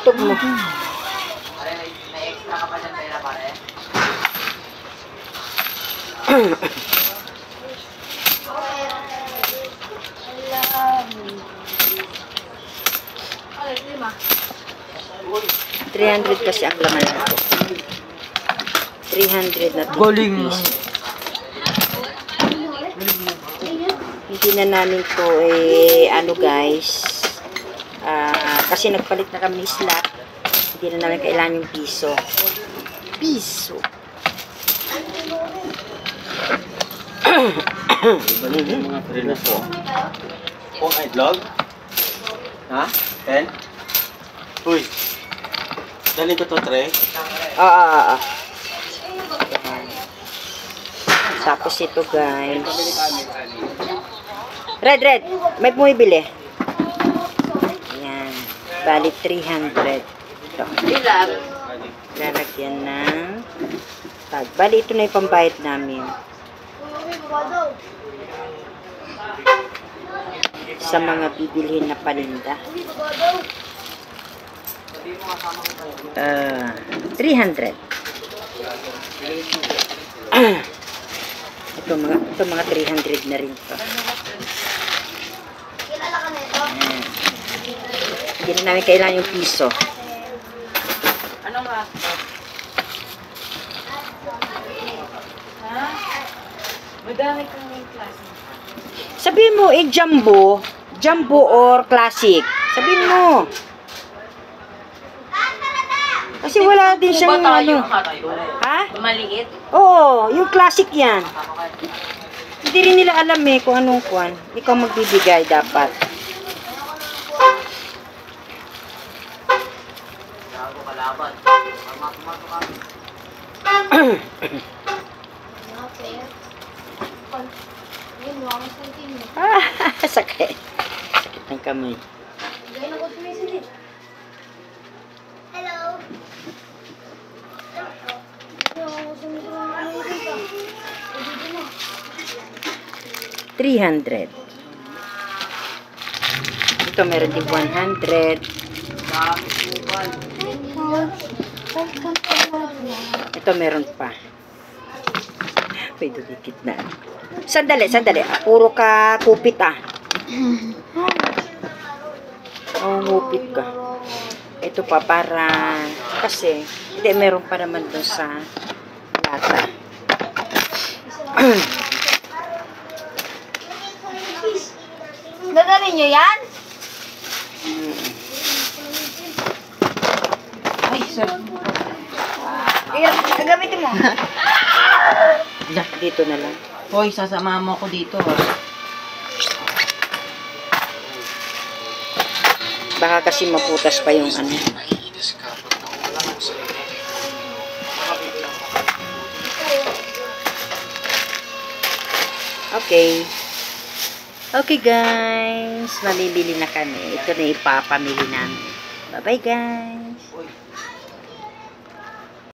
tugtog mo. May extra ka pa dyan pera pare? $300 kasi ang laman nito. 300 na Galing. Hindi na namin to ano guys. Kasi nagpalit na kami slot. Hindi na namin kailangan yung piso. Piso. Balik yung mga friends ko. Kung itlog? Ha? 10? Uy. Dali ko to, Tre. Tapos ito guys. Red. May bumibili. Ayan. Bali 300. Ito. Lalagyan ng tag. Bali ito na yung pambayad namin. Sa mga bibilhin na paninda. 300. Ito mga 300 na rin to. Hindi na namin kailangan yung piso. Ano nga? Ha? Madami kang klase. Sabihin mo, jumbo or classic. Sabihin mo. Kasi wala din siyang ano. Ha? Maliit? Oo, yung classic yan. Hindi rin nila alam kung anong kwan. Ikaw magbibigay dapat. Sakit. Sakit ng kamay. Hello. 300. Ito meron din 100. Ito meron pa. Pwede dikit na. Sandali. Puro ka kupit ngupit ka. Ito pa para kasi hindi meron pa naman doon sa lata. Gagawin nyo yan? Ay, sir. Gagamitin mo. Dito na lang. Hoy, sasama mo ako dito. Baka kasi maputas pa yung ano. Okay guys, mamimili na kami. Ito na ipapamili namin. Bye bye guys.